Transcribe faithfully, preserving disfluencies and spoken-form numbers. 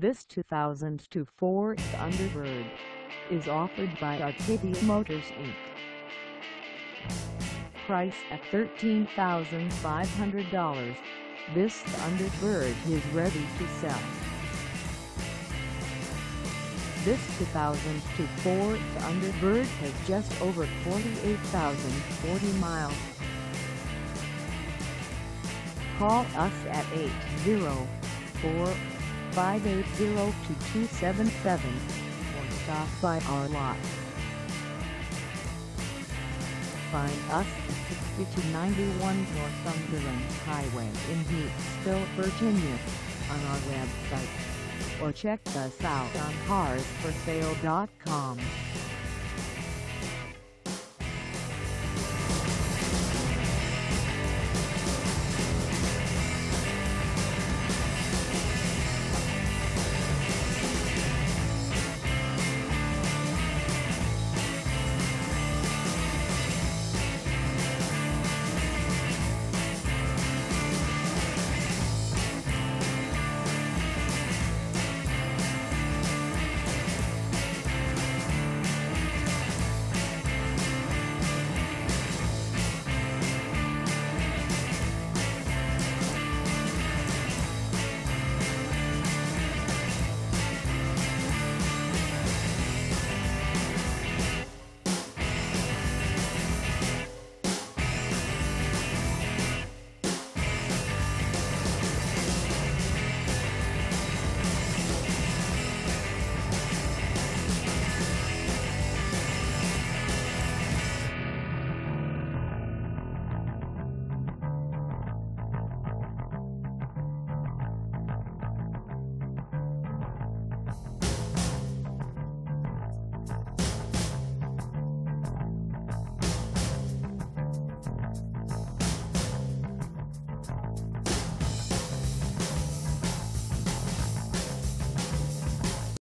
This two thousand two Ford Thunderbird is offered by Arcadia Motors Incorporated. Price at thirteen thousand five hundred dollars, this Thunderbird is ready to sell. This two thousand two Ford Thunderbird has just over forty-eight thousand forty miles. Call us at eight zero four, five eight zero, two two seven seven or stop by our lot. Find us at sixty-two ninety-one Northumberland Highway in Heathsville, Virginia, on our website, or check us out on cars for sale dot com.